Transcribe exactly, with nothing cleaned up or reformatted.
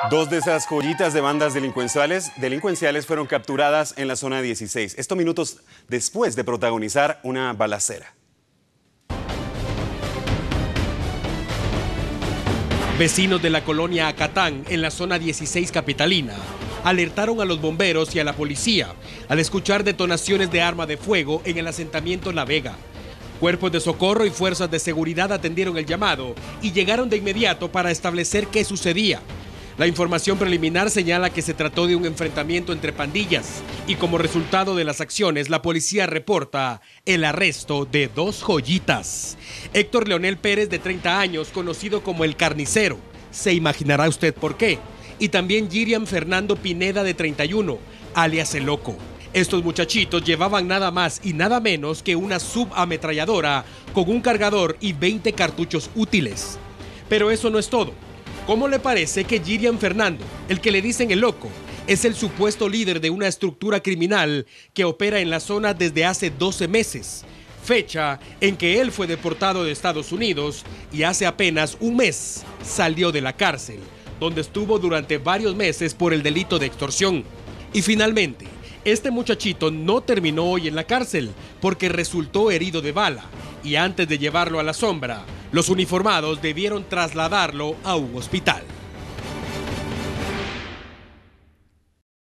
Dos de esas joyitas de bandas delincuenciales, delincuenciales fueron capturadas en la zona dieciséis. Esto minutos después de protagonizar una balacera. Vecinos de la colonia Acatán, en la zona dieciséis capitalina, alertaron a los bomberos y a la policía al escuchar detonaciones de arma de fuego en el asentamiento La Vega. Cuerpos de socorro y fuerzas de seguridad atendieron el llamado y llegaron de inmediato para establecer qué sucedía. La información preliminar señala que se trató de un enfrentamiento entre pandillas y como resultado de las acciones, la policía reporta el arresto de dos joyitas. Héctor Leonel Pérez, de treinta años, conocido como El Carnicero, se imaginará usted por qué, y también Yiriam Fernando Pineda, de treinta y uno, alias El Loco. Estos muchachitos llevaban nada más y nada menos que una subametralladora con un cargador y veinte cartuchos útiles. Pero eso no es todo. ¿Cómo le parece que Yiriam Fernando, el que le dicen El Loco, es el supuesto líder de una estructura criminal que opera en la zona desde hace doce meses? Fecha en que él fue deportado de Estados Unidos y hace apenas un mes salió de la cárcel, donde estuvo durante varios meses por el delito de extorsión. Y finalmente, este muchachito no terminó hoy en la cárcel porque resultó herido de bala y antes de llevarlo a la sombra, los uniformados debieron trasladarlo a un hospital.